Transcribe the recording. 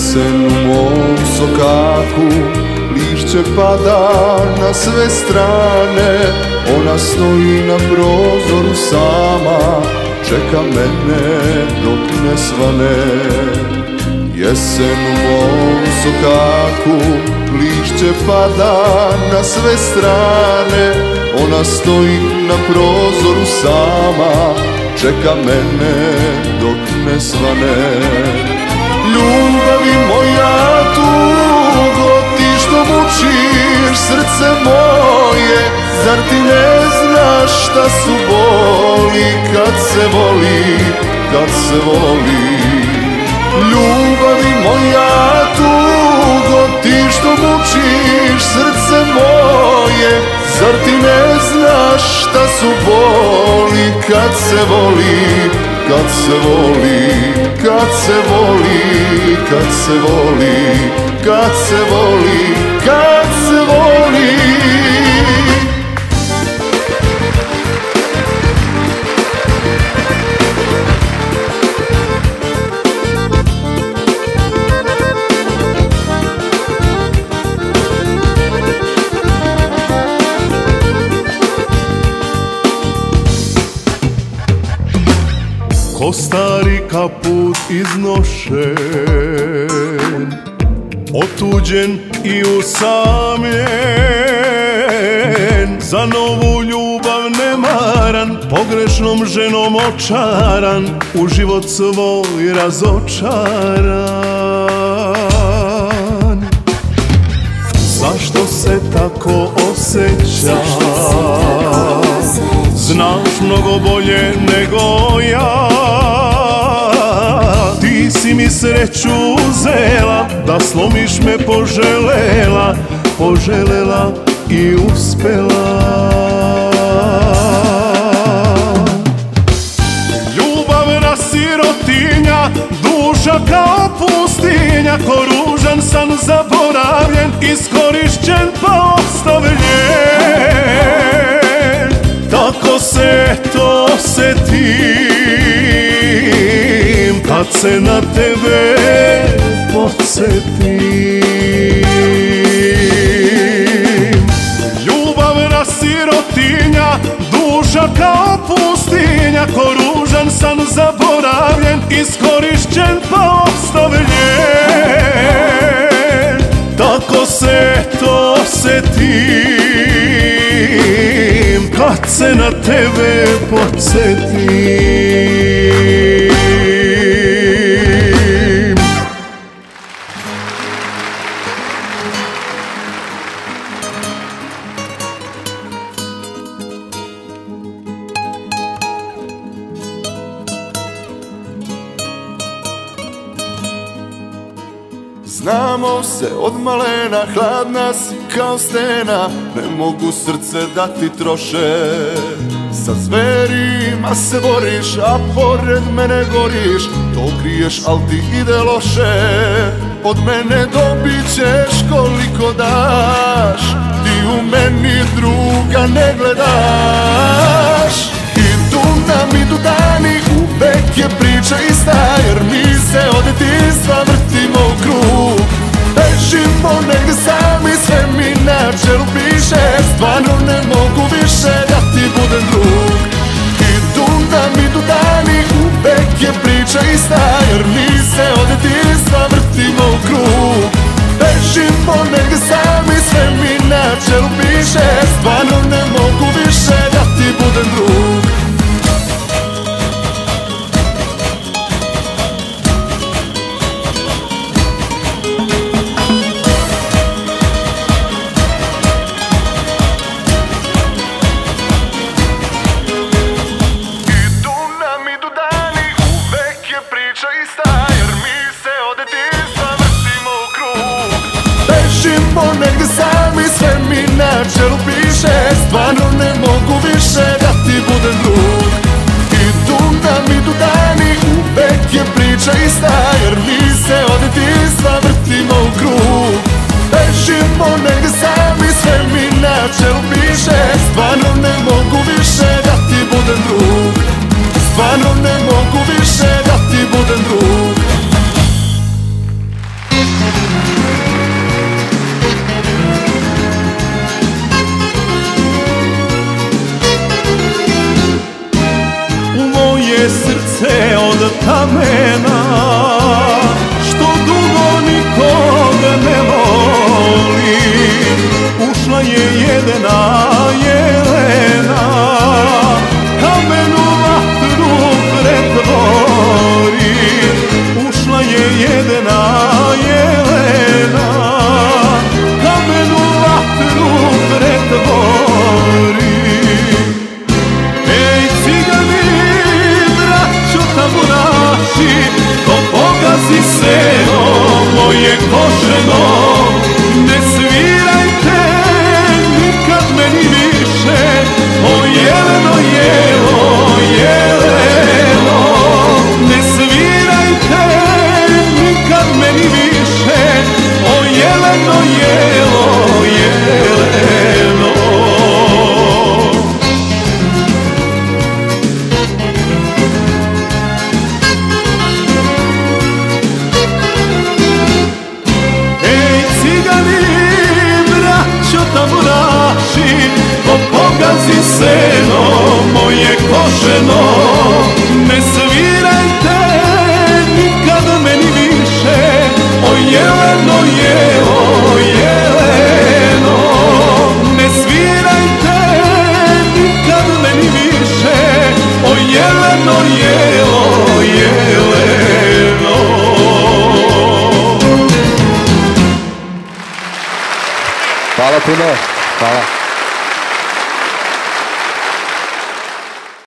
Jesen u mom sokaku, lišće pada na sve strane. Ona stoji na prozoru sama, čeka mene dok ne svane. Jesen u mom sokaku, lišće pada na sve strane. Ona stoji na prozoru sama, čeka mene dok ne svane. Ljubavi moja tugo, ti što mučiš srce moje, zar ti ne znaš šta su boli kad se voli, kad se voli. Ljubavi moja tugo, ti što mučiš srce moje, zar ti ne znaš šta su boli kad se voli, kad se voli, kad se voli, kad se voli, kad se voli, kad se voli. Ko stari kaput iznošen, otuđen i usamljen, za novu ljubav nemaran, pogrešnom ženom očaran, u život svoj razočaran. Zašto se tako osjećaš? Znaš mnogo bolje nego ja. Ti si mi sreću uzela, da slomiš me poželela, poželela i uspela. Ljubavna sirotinja, duša kao pustinja, ko ružan san zaboravljen, iskorišćen pa ostavljen. Tako se to osjetim kad se na tebe podsjetim. Ljubavna sirotinja, duša kao pustinja, ko ružan san zaboravljen, iskorišćen pa ostavljen. Tako se to osjetim kad se na tebe podsjetim. Znamo se od malena, hladna si kao stena, ne mogu srce da ti troše. Sa zverima se boriš, a pored mene goriš, to kriješ, al ti ide loše. Od mene dobit ćeš koliko daš, ti u meni druga ne gledaš. Idu nam, idu dani, uvek je priča ista, jer mi se od detinjstva vrtimo u krug. Bežimo negdje sami, sve mi na čelu piše, stvarno ne mogu više da ti budem drug. Idu nam, idu dani, uvek je priča ista, jer mi se od detinjstva vrtimo u krug. Bežimo negdje sami, sve mi na čelu piše, stvarno ne mogu više da ti budem drug. Negdje sami, sve mi na čelu piše, stvarno ne mogu više da ti budem drug. Idu nam, idu dani, uvek je priča ista, jer mi se od detinjstva vrtimo u krug. Bežimo negdje sami, sve mi na čelu piše, stvarno ne mogu više da ti budem drug. Stvarno ne mogu više da ti budem drug. moje koženo, ne svirajte nikad meni više. O jeleno, jelo, jeleno, ne svirajte nikad meni više. O jeleno, jelo, jeleno. Ej cigani, braćo tamburaši, ko pogazi seno moje koženo, ne svirajte nikad meni više. O jeleno, jelo, jeleno, ne svirajte nikad meni više. O jeleno, jelo, jeleno. Hvala puno, hvala.